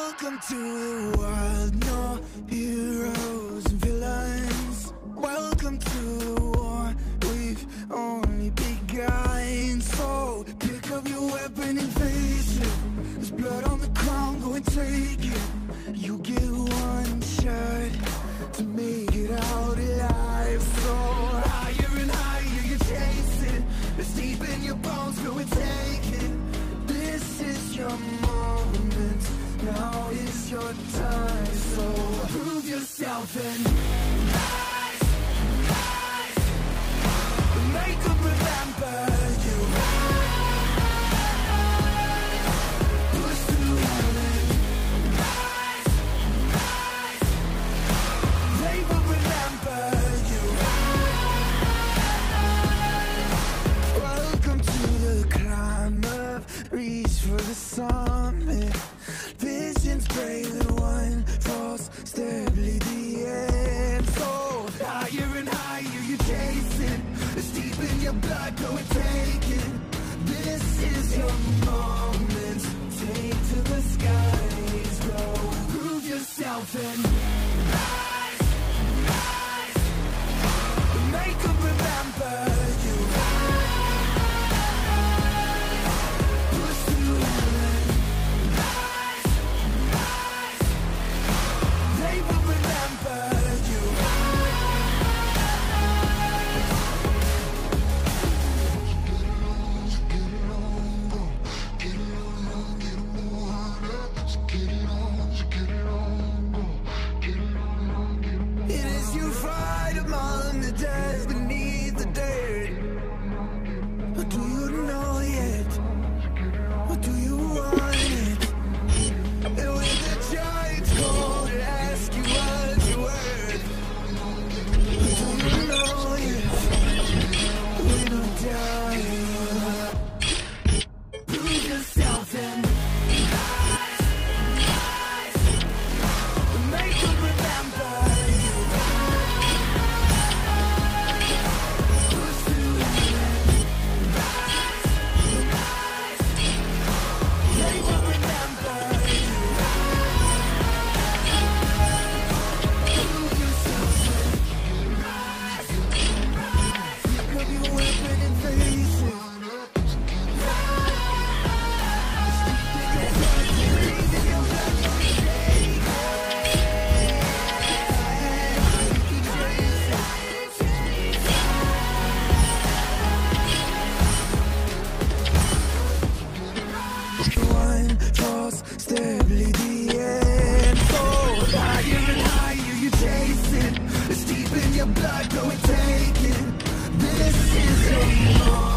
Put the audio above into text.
Welcome to the world, no heroes and villains. Welcome to the war, we've only begun. So pick up your weapon and face it. There's blood on the ground, go and take it. You get one shot to make it out alive. So higher and higher you chase it. It's deep in your bones, go and take it. This is your moment, now is your time. So prove yourself and rise, rise. Make them remember you. Push through heaven. Rise, rise. They will remember you. Welcome to the climb up, reach for the summit. Visions brave and one false step lead the end. So higher and higher you chase it. It's deep in your blood, go and take it. This is your moment, take to the skies, go. Prove yourself and rise, rise. Make them remember you. Push through heaven. Rise, rise. They will remember you. It is you fight among the dead beneath the dirt. Or do you know yet? Or do you want it? And when the giants call to ask you what you're worth, do you know yet? We're not dying. Prove yourself and rise, rise. Make them remember you. Push through heaven. Rise, rise. They will remember you. Prove yourself and rise, rise. Pick up your weapon and face it. One false step lead the end. So higher and higher you chase it. It's deep in your blood, go and take it. This is your moment.